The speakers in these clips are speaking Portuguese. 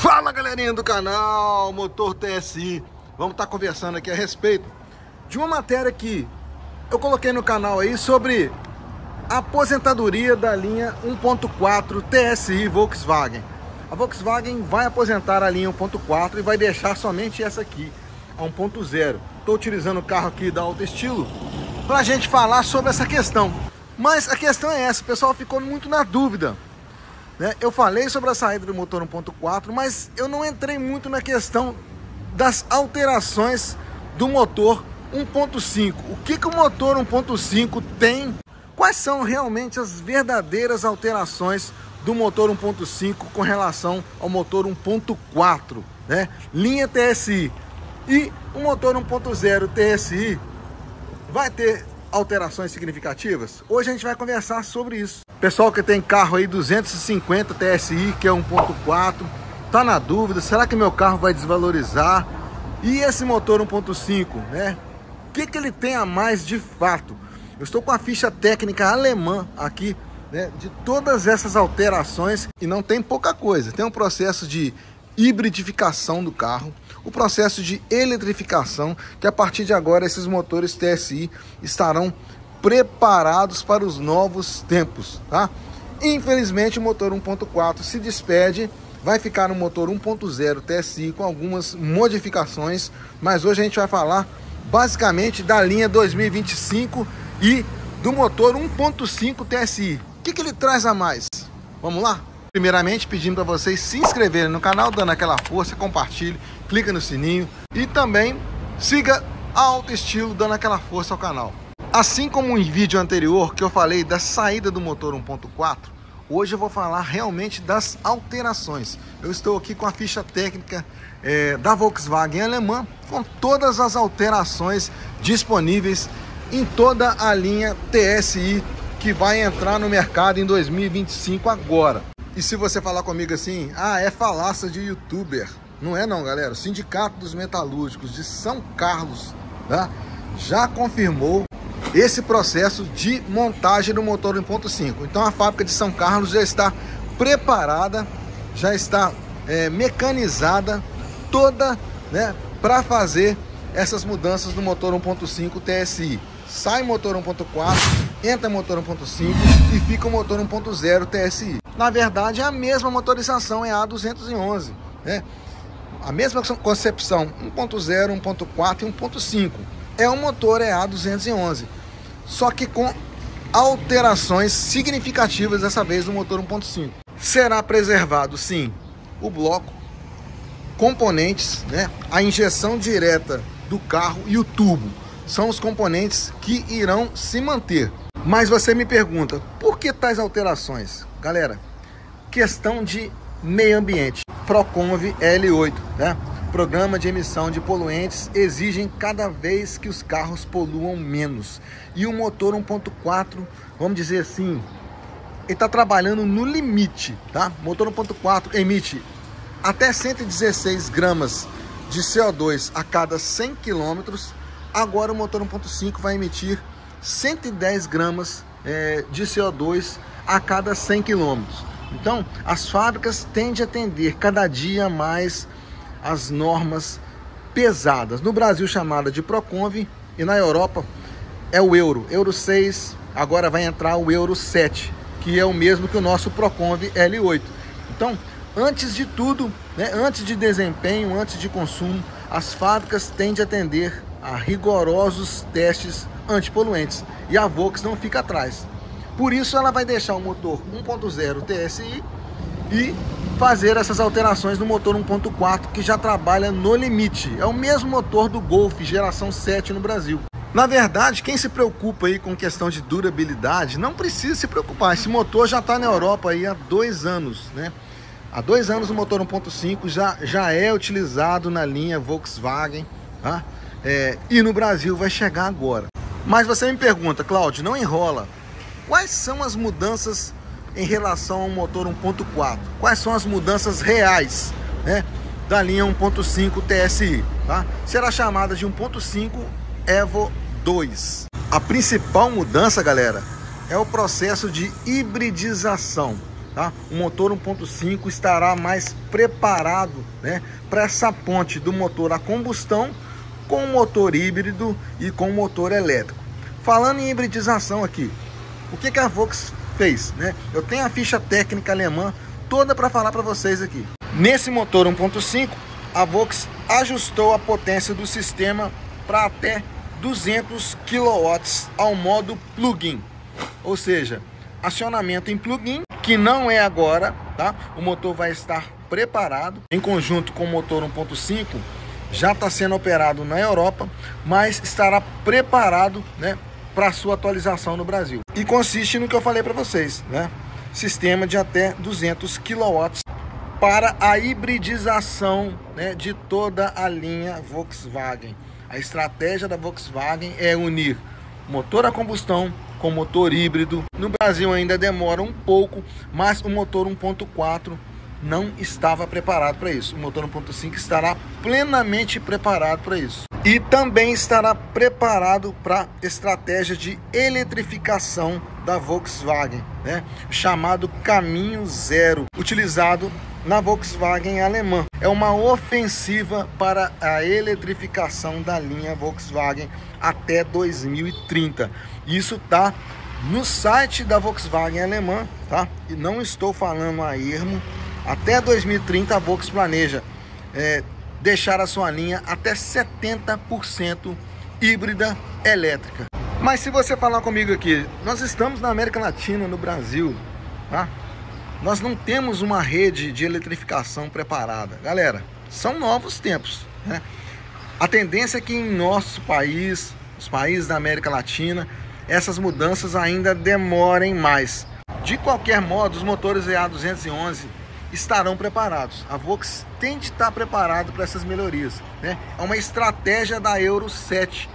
Fala, galerinha do canal Motor TSI. Vamos estar conversando aqui a respeito de uma matéria que eu coloquei no canal aí sobre a aposentadoria da linha 1.4 TSI Volkswagen. A Volkswagen vai aposentar a linha 1.4 e vai deixar somente essa aqui, a 1.0. Estou utilizando o carro aqui da Auto Estilo para a gente falar sobre essa questão. Mas a questão é essa, o pessoal ficou muito na dúvida. Eu falei sobre a saída do motor 1.4, mas eu não entrei muito na questão das alterações do motor 1.5. O que o motor 1.5 tem? Quais são realmente as verdadeiras alterações do motor 1.5 com relação ao motor 1.4, né? Linha TSI. E o motor 1.0 TSI vai ter alterações significativas? Hoje a gente vai conversar sobre isso. Pessoal que tem carro aí 250 TSI, que é 1.4, tá na dúvida, será que meu carro vai desvalorizar? E esse motor 1.5, né? O que ele tem a mais de fato? Eu estou com a ficha técnica alemã aqui, né, de todas essas alterações, e não tem pouca coisa. Tem um processo de hibridificação do carro, o processo de eletrificação, que a partir de agora esses motores TSI estarão preparados para os novos tempos, tá? Infelizmente o motor 1.4 se despede, vai ficar no motor 1.0 TSI com algumas modificações, mas hoje a gente vai falar basicamente da linha 2025 e do motor 1.5 TSI. O que ele traz a mais? Vamos lá? Primeiramente, pedindo para vocês se inscreverem no canal, dando aquela força, compartilhe, clica no sininho e também siga a Auto Estilo, dando aquela força ao canal. Assim como em vídeo anterior que eu falei da saída do motor 1.4, hoje eu vou falar realmente das alterações. Eu estou aqui com a ficha técnica da Volkswagen alemã, com todas as alterações disponíveis em toda a linha TSI que vai entrar no mercado em 2025 agora. E se você falar comigo assim, é falácia de youtuber. Não é não, galera. O Sindicato dos Metalúrgicos de São Carlos, tá, já confirmou esse processo de montagem do motor 1.5. Então a fábrica de São Carlos já está preparada, já está mecanizada toda, né, para fazer essas mudanças no motor 1.5 TSI. Sai motor 1.4, entra motor 1.5 e fica o motor 1.0 TSI. Na verdade é a mesma motorização, é a A211, né? A mesma concepção, 1.0, 1.4 e 1.5. É um motor A211, só que com alterações significativas dessa vez no motor 1.5. Será preservado sim o bloco, componentes, né, a injeção direta do carro e o turbo. São os componentes que irão se manter. Mas você me pergunta, por que tais alterações? Galera, questão de meio ambiente. Proconv L8, né? Programa de emissão de poluentes, exigem cada vez que os carros poluam menos. E o motor 1.4, vamos dizer assim, ele está trabalhando no limite, tá? O motor 1.4 emite até 116 gramas de CO2 a cada 100 km. Agora o motor 1.5 vai emitir 110 gramas de CO2 a cada 100 km. Então, as fábricas tendem a atender cada dia mais as normas pesadas. No Brasil, chamada de Proconv, e na Europa é o Euro 6, agora vai entrar o Euro 7, que é o mesmo que o nosso Proconv L8. Então, antes de tudo, né, antes de desempenho, antes de consumo, as fábricas tendem a atender a rigorosos testes antipoluentes, e a Volks não fica atrás. Por isso ela vai deixar o motor 1.0 TSI e fazer essas alterações no motor 1.4, que já trabalha no limite. É o mesmo motor do Golf geração 7 no Brasil. Na verdade, quem se preocupa aí com questão de durabilidade, não precisa se preocupar. Esse motor já está na Europa aí há 2 anos, né? Há 2 anos o motor 1.5 já é utilizado na linha Volkswagen, tá? E no Brasil vai chegar agora. Mas você me pergunta, Cláudio, não enrola. Quais são as mudanças em relação ao motor 1.4? Quais são as mudanças reais, né, da linha 1.5 TSI? Tá? Será chamada de 1.5 Evo 2. A principal mudança, galera, é o processo de hibridização. tá? O motor 1.5 estará mais preparado, né, para essa ponte do motor a combustão com o motor híbrido e com o motor elétrico. Falando em hibridização aqui, o que a Volks fez, né? Eu tenho a ficha técnica alemã toda para falar para vocês aqui. Nesse motor 1.5, a Volks ajustou a potência do sistema para até 200 kW ao modo plug-in, ou seja, acionamento em plug-in, que não é agora, tá? O motor vai estar preparado em conjunto com o motor 1.5, já está sendo operado na Europa, mas estará preparado, né, para sua atualização no Brasil. E consiste no que eu falei para vocês, né? Sistema de até 200 kW para a hibridização, né, de toda a linha Volkswagen. A estratégia da Volkswagen é unir motor a combustão com motor híbrido. No Brasil ainda demora um pouco, mas o motor 1.4 não estava preparado para isso. O motor 1.5 estará plenamente preparado para isso. E também estará preparado para a estratégia de eletrificação da Volkswagen, né? Chamado Caminho Zero, utilizado na Volkswagen alemã. É uma ofensiva para a eletrificação da linha Volkswagen até 2030. Isso está no site da Volkswagen alemã, tá? E não estou falando a ermo. Até 2030 a Volks planeja deixar a sua linha até 70% híbrida elétrica. Mas se você falar comigo aqui, nós estamos na América Latina, no Brasil, tá? Nós não temos uma rede de eletrificação preparada. Galera, são novos tempos, né? A tendência é que em nosso país, os países da América Latina, essas mudanças ainda demorem mais. De qualquer modo, os motores EA211 estarão preparados. A Volks tem de estar preparado para essas melhorias, né? É uma estratégia da Euro 7,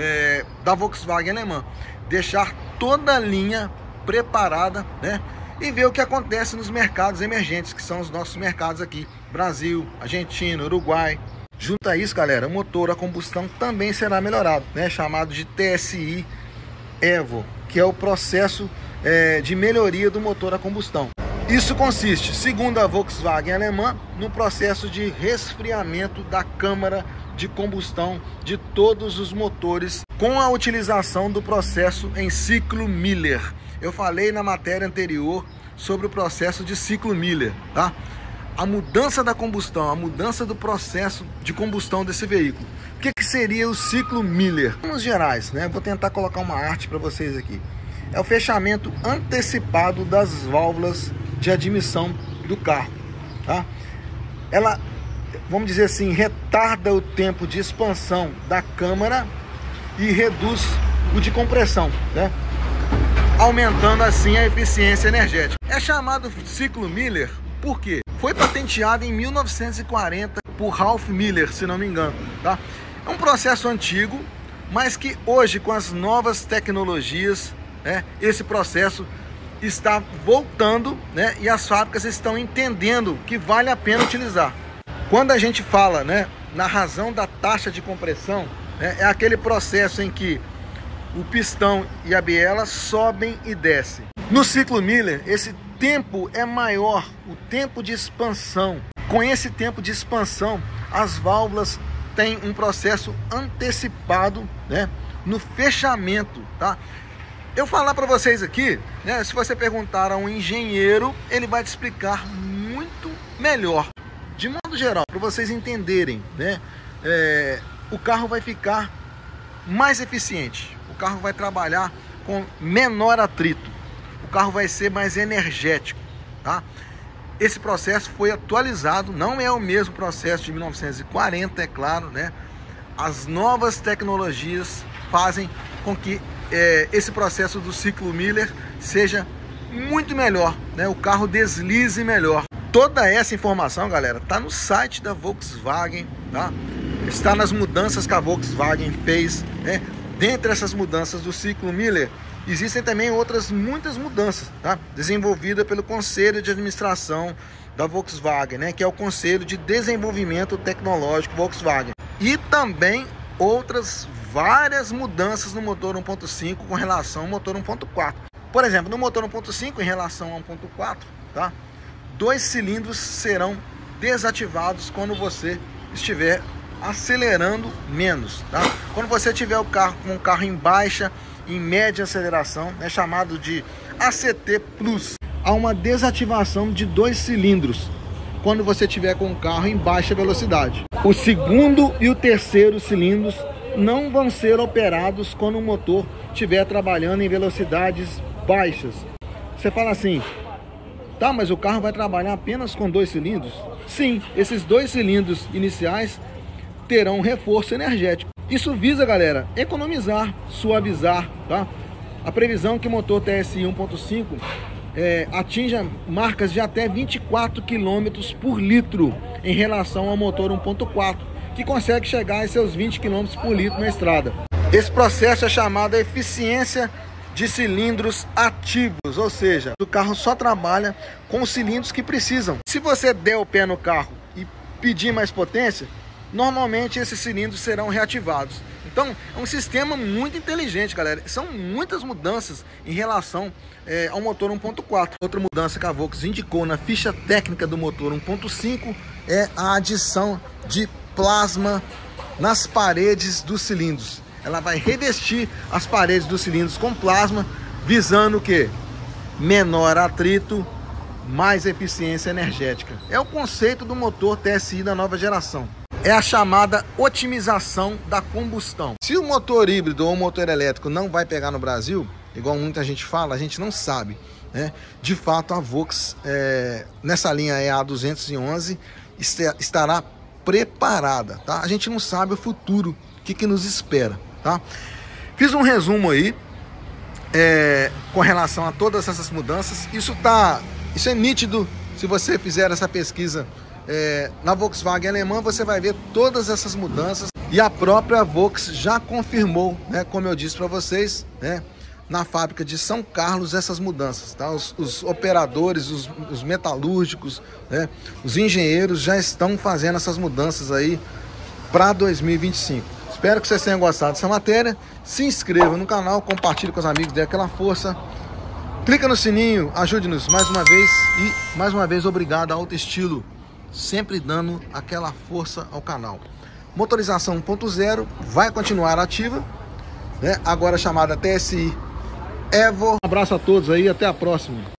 da Volkswagen alemã, deixar toda a linha preparada, né? E ver o que acontece nos mercados emergentes, que são os nossos mercados aqui, Brasil, Argentina, Uruguai. Junto a isso, galera, o motor a combustão também será melhorado, né? Chamado de TSI Evo, que é o processo de melhoria do motor a combustão. Isso consiste, segundo a Volkswagen alemã, no processo de resfriamento da câmara de combustão de todos os motores com a utilização do processo em ciclo Miller. Eu falei na matéria anterior sobre o processo de ciclo Miller, tá? A mudança da combustão, a mudança do processo de combustão desse veículo. O que seria o ciclo Miller? Em termos gerais, né? Vou tentar colocar uma arte para vocês aqui. É o fechamento antecipado das válvulas de admissão do carro, tá? Ela, vamos dizer assim, retarda o tempo de expansão da câmara e reduz o de compressão, né? Aumentando assim a eficiência energética. É chamado ciclo Miller por quê? Foi patenteado em 1940 por Ralph Miller, se não me engano, tá? É um processo antigo, mas que hoje, com as novas tecnologias, né, esse processo está voltando, né, e as fábricas estão entendendo que vale a pena utilizar. Quando a gente fala, né, na razão da taxa de compressão, né, é aquele processo em que o pistão e a biela sobem e descem. No ciclo Miller, esse tempo é maior, o tempo de expansão. Com esse tempo de expansão, as válvulas têm um processo antecipado, né, no fechamento, tá? Eu falar para vocês aqui, né, se você perguntar a um engenheiro, ele vai te explicar muito melhor. De modo geral, para vocês entenderem, né, o carro vai ficar mais eficiente, o carro vai trabalhar com menor atrito, o carro vai ser mais energético, tá? Esse processo foi atualizado, não é o mesmo processo de 1940, é claro, né? As novas tecnologias fazem com que esse processo do ciclo Miller seja muito melhor, né? O carro deslize melhor. Toda essa informação, galera, está no site da Volkswagen, tá? Está nas mudanças que a Volkswagen fez, né? Dentre essas mudanças do ciclo Miller, existem também muitas mudanças, tá? Desenvolvida pelo Conselho de Administração da Volkswagen, né? Que é o Conselho de Desenvolvimento Tecnológico Volkswagen. E também várias mudanças no motor 1.5 com relação ao motor 1.4. Por exemplo, no motor 1.5 em relação ao 1.4, tá? 2 cilindros serão desativados quando você estiver acelerando menos, tá? Quando você tiver com o carro em baixa, em média aceleração, é chamado de ACT Plus. Há uma desativação de 2 cilindros quando você tiver com o carro em baixa velocidade. O segundo e o terceiro cilindros não vão ser operados quando o motor estiver trabalhando em velocidades baixas. Você fala assim, tá, mas o carro vai trabalhar apenas com 2 cilindros? Sim, esses 2 cilindros iniciais terão um reforço energético. Isso visa, galera, economizar, suavizar, tá? A previsão é que o motor TSI 1.5 atinja marcas de até 24 km por litro em relação ao motor 1.4, que consegue chegar a seus 20 km por litro na estrada. Esse processo é chamado eficiência de cilindros ativos, ou seja, o carro só trabalha com os cilindros que precisam. Se você der o pé no carro e pedir mais potência, normalmente esses cilindros serão reativados. Então é um sistema muito inteligente, galera. São muitas mudanças em relação ao motor 1.4. Outra mudança que a Volks indicou na ficha técnica do motor 1.5 é a adição de plasma nas paredes dos cilindros. Ela vai revestir as paredes dos cilindros com plasma, visando o quê? Menor atrito, mais eficiência energética. É o conceito do motor TSI da nova geração. É a chamada otimização da combustão. Se o motor híbrido ou o motor elétrico não vai pegar no Brasil, igual muita gente fala, a gente não sabe, né? De fato, a Volks, nessa linha EA211, estará preparada, tá? A gente não sabe o futuro, o que nos espera, tá? Fiz um resumo aí com relação a todas essas mudanças. Isso é nítido. Se você fizer essa pesquisa na Volkswagen alemã, você vai ver todas essas mudanças, e a própria Volks já confirmou, né, como eu disse para vocês, né, na fábrica de São Carlos, essas mudanças, tá? Os operadores, os metalúrgicos, né, os engenheiros já estão fazendo essas mudanças aí para 2025. Espero que vocês tenham gostado dessa matéria. Se inscreva no canal, compartilhe com os amigos, dê aquela força. Clica no sininho, ajude-nos mais uma vez. E mais uma vez, obrigado a Auto Estilo, sempre dando aquela força ao canal. Motorização 1.0 vai continuar ativa, né? Agora chamada TSI Evo. Um abraço a todos aí, até a próxima.